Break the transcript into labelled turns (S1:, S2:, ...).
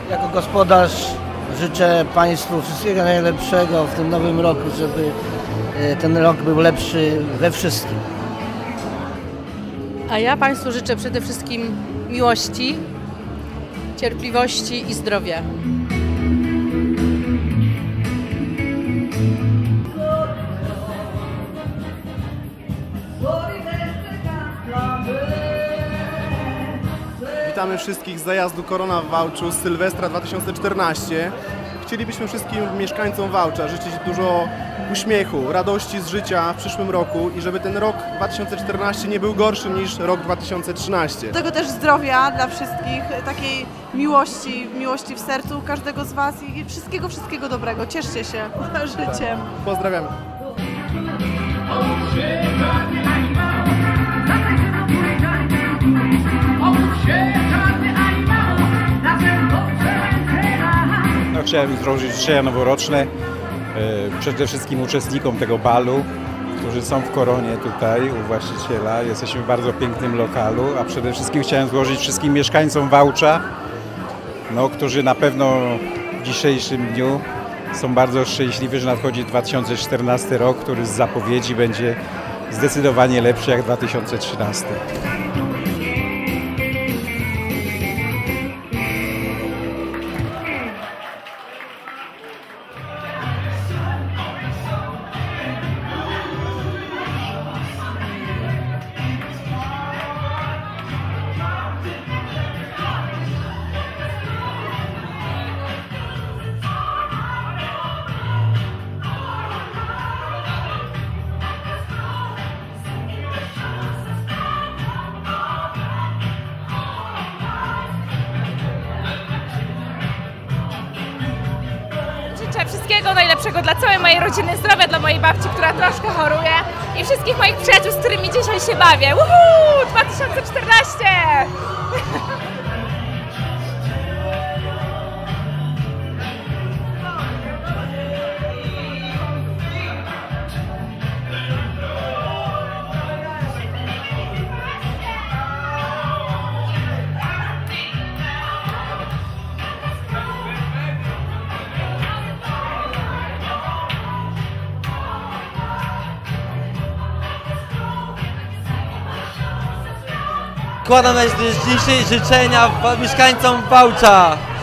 S1: Jako gospodarz życzę Państwu wszystkiego najlepszego w tym nowym roku, żeby ten rok był lepszy we wszystkim.
S2: A ja Państwu życzę przede wszystkim miłości, cierpliwości i zdrowia.
S3: Witamy wszystkich z zajazdu Korona w Wałczu z Sylwestra 2014. Chcielibyśmy wszystkim mieszkańcom Wałcza życzyć dużo uśmiechu, radości z życia w przyszłym roku i żeby ten rok 2014 nie był gorszy niż rok 2013.
S4: Tego też zdrowia dla wszystkich, takiej miłości w sercu każdego z Was i wszystkiego dobrego. Cieszcie się życiem.
S3: Pozdrawiamy.
S5: Chciałem złożyć życzenia noworoczne przede wszystkim uczestnikom tego balu, którzy są w Koronie tutaj u właściciela. Jesteśmy w bardzo pięknym lokalu, a przede wszystkim chciałem złożyć wszystkim mieszkańcom Wałcza, którzy na pewno w dzisiejszym dniu są bardzo szczęśliwi, że nadchodzi 2014 rok, który z zapowiedzi będzie zdecydowanie lepszy jak 2013.
S6: Życzę wszystkiego najlepszego dla całej mojej rodziny, zdrowia dla mojej babci, która troszkę choruje i wszystkich moich przyjaciół, z którymi dzisiaj się bawię. Woohoo! 2014!
S7: Składam najliczniejsze życzenia mieszkańcom Wałcza.